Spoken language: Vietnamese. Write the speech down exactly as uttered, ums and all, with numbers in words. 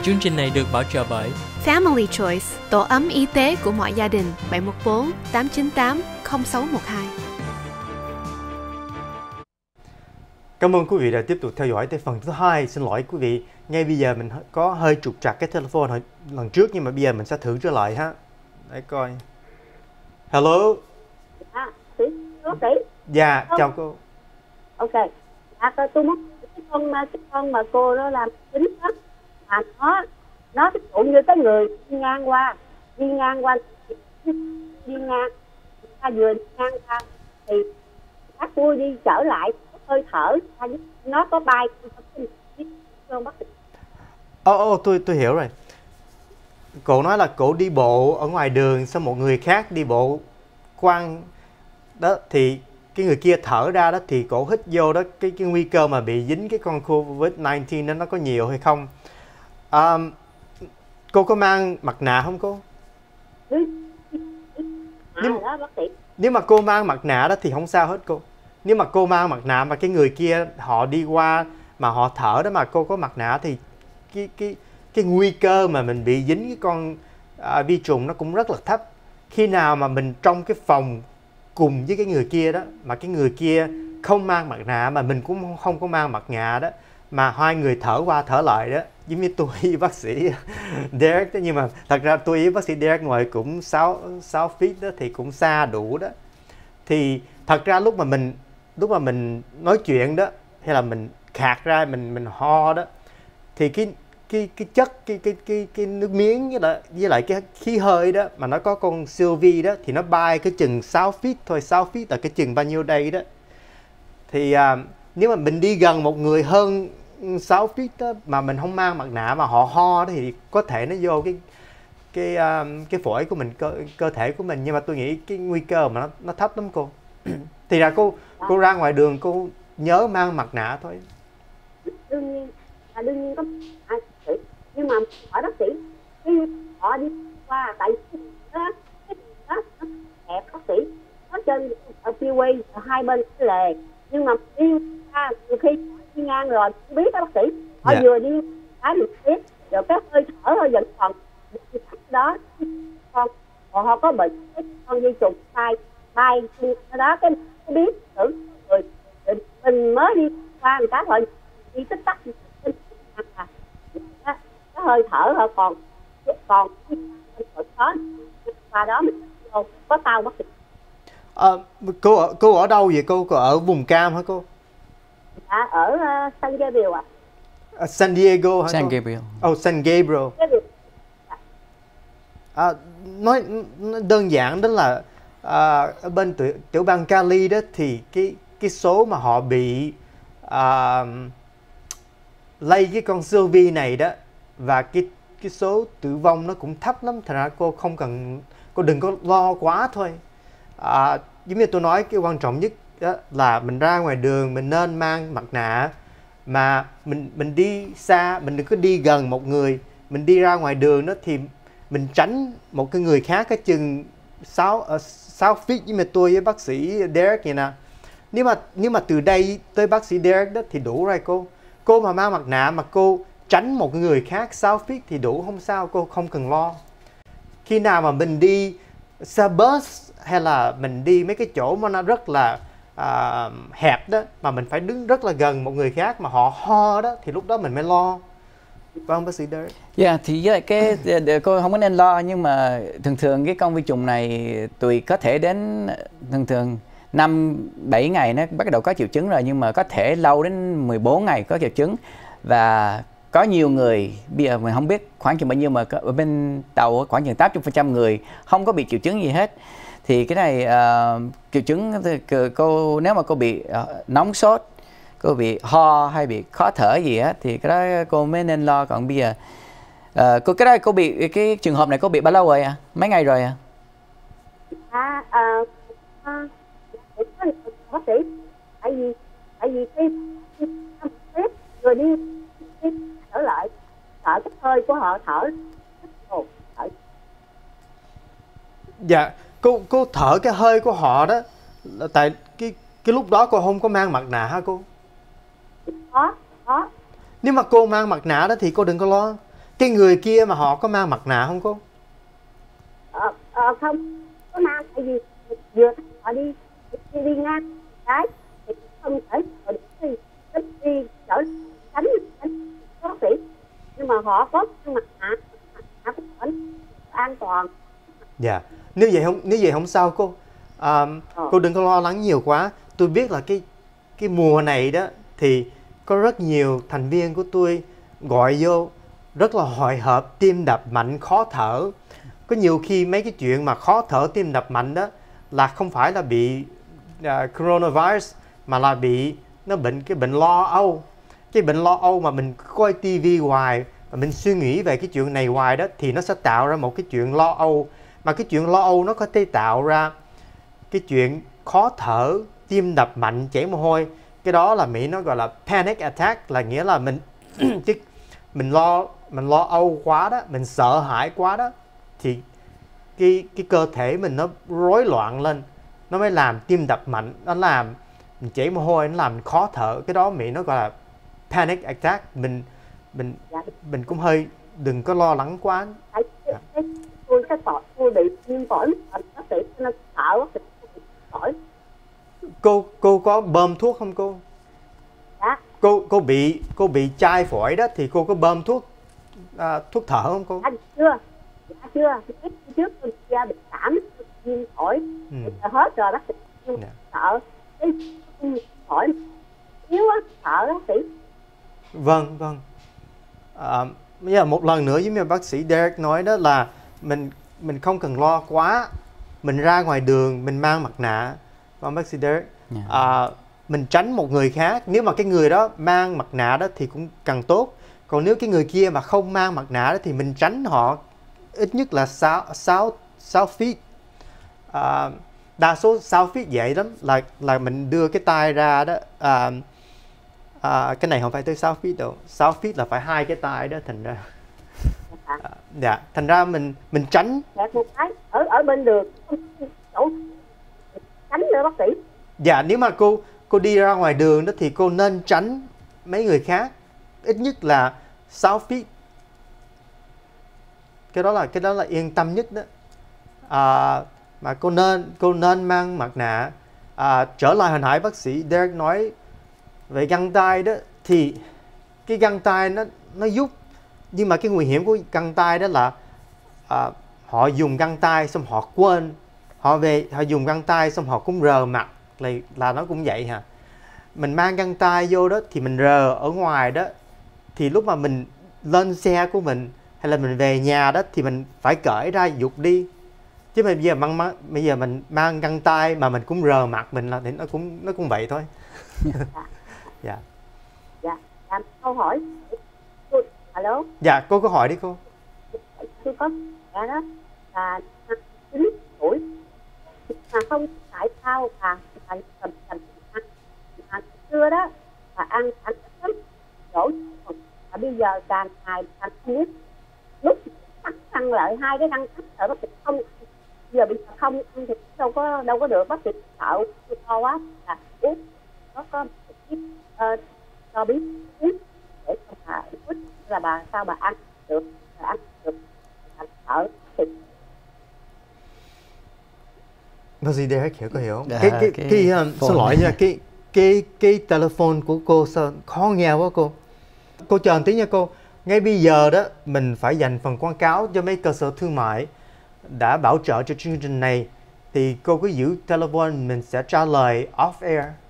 Chương trình này được bảo trợ bởi Family Choice, tổ ấm y tế của mọi gia đình. Bảy một bốn tám chín tám không sáu một hai. Cảm ơn quý vị đã tiếp tục theo dõi tới phần thứ hai. Xin lỗi quý vị, ngay bây giờ mình có hơi trục trặc cái telephone hồi lần trước, nhưng mà bây giờ mình sẽ thử trở lại ha. Để coi. Hello. À, sĩ, bác sĩ. Dạ, chào cô. Ok. À, tôi muốn cái con mà cái con mà cô đó làm chính đó, mà nó nó ví dụ như cái người đi ngang qua, đi ngang qua, đi ngang, ta vừa đi ngang qua thì bác tôi đi trở lại hơi thở, nó có bay không bác sĩ? Ồ, oh, oh, tôi tôi hiểu rồi. Cô nói là cô đi bộ ở ngoài đường, xong một người khác đi bộ quăng đó, thì cái người kia thở ra đó, thì cổ hít vô đó, cái cái nguy cơ mà bị dính cái con covid mười chín đó nó có nhiều hay không? Um, cô có mang mặt nạ không cô? Nếu, đó, bác sĩ. nếu mà cô mang mặt nạ đó thì không sao hết cô. Nếu mà cô mang mặt nạ mà cái người kia họ đi qua mà họ thở đó mà cô có mặt nạ thì cái cái cái nguy cơ mà mình bị dính cái con à, vi trùng nó cũng rất là thấp. Khi nào mà mình trong cái phòng cùng với cái người kia đó, mà cái người kia không mang mặt nạ mà mình cũng không có mang mặt nạ đó, mà hai người thở qua thở lại đó, giống như tôi với bác sĩ Derek đó, nhưng mà thật ra tôi với bác sĩ Derek ngoài cũng sáu feet đó, thì cũng xa đủ đó. Thì thật ra lúc mà mình lúc mà mình nói chuyện đó, hay là mình khạc ra, mình mình ho đó, thì cái cái cái chất cái cái cái cái nước miếng với lại với lại cái khí hơi đó mà nó có con Sylvie đó, thì nó bay cái chừng sáu feet thôi. Sáu feet là cái chừng bao nhiêu đây đó. Thì à, nếu mà mình đi gần một người hơn sáu feet đó mà mình không mang mặt nạ mà họ ho đó, thì có thể nó vô cái cái uh, cái phổi của mình, cơ cơ thể của mình. Nhưng mà tôi nghĩ cái nguy cơ mà nó nó thấp lắm cô. Thì ra cô cô ra ngoài đường cô nhớ mang mặt nạ thôi. Đương nhiên là đương nhiên có à, nhưng mà hỏi bác sĩ khi họ đi qua tại đó cái đó nó hẹp bác sĩ, nó trên ở freeway ở hai bên cái lề, nhưng mà đi ra nhiều khi đi ngang rồi không biết đó bác sĩ, họ yeah. vừa đi cái được biết rồi cái hơi thở hơi vẫn còn đó, con còn họ có bệnh cái con vi trùng bay bay đó, cái không biết thử rồi mình mới đi qua một cái thôi đi tích tắc cái hơi thở họ còn còn đó qua đó mình có tao bác sĩ. À, cô ở cô ở đâu vậy cô? Cô ở vùng cam hả cô? Dạ ở uh, San Gabriel ạ. À, San Diego hả? San cô? Gabriel. Oh, San Gabriel. À, nói, nói đơn giản đó là à, ở bên tiểu, tiểu bang Cali đó, thì cái cái số mà họ bị à, lây cái con Sylvie này đó, và cái cái số tử vong nó cũng thấp lắm. Thành ra cô không cần, cô đừng có lo quá thôi. À, giống như tôi nói, cái quan trọng nhất đó là mình ra ngoài đường mình nên mang mặt nạ, mà mình mình đi xa, mình đừng có đi gần một người. Mình đi ra ngoài đường đó thì mình tránh một cái người khác cái chừng sáu feet, với mà tôi với bác sĩ Derek vậy nè. Nếu mà nếu mà từ đây tới bác sĩ Derek đó thì đủ rồi cô. Cô mà mang mặt nạ mà cô tránh một người khác sáu feet thì đủ, không sao, cô không cần lo. Khi nào mà mình đi xe bus hay là mình đi mấy cái chỗ mà nó rất là à, hẹp đó, mà mình phải đứng rất là gần một người khác mà họ ho đó, thì lúc đó mình mới lo. Vâng, bác sĩ Derek. Dạ, yeah, thì với lại cái cô không có nên lo, nhưng mà thường thường cái con vi trùng này tùy có thể đến thường thường năm bảy ngày nó bắt đầu có triệu chứng rồi, nhưng mà có thể lâu đến mười bốn ngày có triệu chứng. Và có nhiều người, bây giờ mình không biết khoảng chừng bao nhiêu, mà ở bên Tàu khoảng chừng tám mươi phần trăm người không có bị triệu chứng gì hết. Thì cái này uh, triệu chứng cô, nếu mà cô bị uh, nóng sốt, cô bị ho hay bị khó thở gì á, thì cái đó cô mới nên lo. Còn bây giờ uh, cô cái đó cô bị cái trường hợp này cô bị bao lâu rồi à? Mấy ngày rồi à? À, à, à bác sĩ, tại vì tại vì cái người đi, đi thở lại, thở cái hơi của họ thở, thở. Dạ, cô cô thở cái hơi của họ đó, tại cái cái lúc đó cô không có mang mặt nạ hả cô? Có, có. Nếu mà cô mang mặt nạ đó thì cô đừng có lo. Cái người kia mà họ có mang mặt nạ không cô? Ờ, ờ, không có mang, tại vì vừa họ đi đi, đi ngang cái thì không thể đi đi đi chở tránh tránh bác sĩ, nhưng mà họ có mặt nạ, mặt nạ của họ an toàn. Dạ, nếu vậy không nếu vậy không sao cô. À, Ờ. cô đừng có lo lắng nhiều quá. Tôi biết là cái cái mùa này đó thì có rất nhiều thành viên của tôi gọi vô rất là hồi hộp, tim đập mạnh, khó thở. Có nhiều khi mấy cái chuyện mà khó thở, tim đập mạnh đó là không phải là bị uh, coronavirus, mà là bị nó bệnh cái bệnh lo âu. Cái bệnh lo âu mà mình coi tivi hoài và mình suy nghĩ về cái chuyện này hoài đó thì nó sẽ tạo ra một cái chuyện lo âu, mà cái chuyện lo âu nó có thể tạo ra cái chuyện khó thở, tim đập mạnh, chảy mồ hôi. Cái đó là Mỹ nó gọi là panic attack, là nghĩa là mình chứ mình lo mình lo âu quá đó, mình sợ hãi quá đó thì cái cái cơ thể mình nó rối loạn lên, nó mới làm tim đập mạnh, nó làm mình chảy mồ hôi, nó làm khó thở. Cái đó Mỹ nó gọi là panic attack. Mình mình Dạ. mình cũng hơi đừng có lo lắng quá. Tại cái, cái, tôi cái phổi tôi bị viêm phổi, bác sĩ cho nên sợ bác sĩ bị phổi. Cô cô có bơm thuốc không cô? Dạ. Cô cô bị cô bị chai phổi đó thì cô có bơm thuốc à, thuốc thở không cô? Dạ chưa, dạ chưa. Cái trước tôi ra bị cảm viêm phổi, Ừ. giờ hết rồi bác sĩ, nhưng Dạ. sợ cái phổi yếu á, sợ bác sĩ. Vâng, vâng. À, bây giờ một lần nữa giống như bác sĩ Derek nói đó là mình mình không cần lo quá. Mình ra ngoài đường mình mang mặt nạ. Vâng bác sĩ Derek. Yeah. À, mình tránh một người khác. Nếu mà cái người đó mang mặt nạ đó thì cũng càng tốt. Còn nếu cái người kia mà không mang mặt nạ đó thì mình tránh họ ít nhất là sáu feet. À, đa số sáu feet vậy lắm, là là mình đưa cái tay ra đó. À, à, cái này không phải tới sáu feet đâu, sáu feet là phải hai cái tay đó, thành ra Dạ. à, dạ, thành ra mình mình tránh. Kẹt một cái ở ở bên đường chỗ tránh nữa bác sĩ. Dạ, nếu mà cô cô đi ra ngoài đường đó thì cô nên tránh mấy người khác ít nhất là sáu feet. Cái đó là cái đó là yên tâm nhất đó. À, mà cô nên cô nên mang mặt nạ. À, trở lại hồi nãy bác sĩ Derek nói về găng tay đó, thì cái găng tay nó nó giúp, nhưng mà cái nguy hiểm của găng tay đó là à, họ dùng găng tay xong họ quên, họ về họ dùng găng tay xong họ cũng rờ mặt, là là nó cũng vậy hả. Mình mang găng tay vô đó thì mình rờ ở ngoài đó, thì lúc mà mình lên xe của mình hay là mình về nhà đó thì mình phải cởi ra dục đi. Chứ mà bây giờ mang bây giờ mình mang găng tay mà mình cũng rờ mặt mình là thì nó cũng nó cũng vậy thôi. Dạ. Dạ. Làm câu hỏi. Tôi, alo. Dạ, cô có hỏi đi cô. Tôi có mẹ đó là chín tuổi mà không tại sao mà mà cầm cầm ăn mà xưa đó mà ăn ăn lắm đổ, mà bây giờ càng ngày càng không biết, lúc cắt răng lại hai cái răng cắt rồi bác sĩ không, giờ bây giờ không ăn thì đâu có đâu có được, bác sĩ sợ to quá là uống nó có uh, cho biết biết để cho bà uống là bà sao bà ăn được, bà ăn được, bà sợ thì Bác sĩ Derek hiểu có hiểu không? Dạ, cái cái cái cái, um, phone xin lỗi này. nha, cái cái cái telephone của cô sao khó nghe quá cô. Cô chờ một tí nha cô. Ngay bây giờ đó mình phải dành phần quảng cáo cho mấy cơ sở thương mại đã bảo trợ cho chương trình này, thì cô cứ giữ telephone, mình sẽ trả lời off air.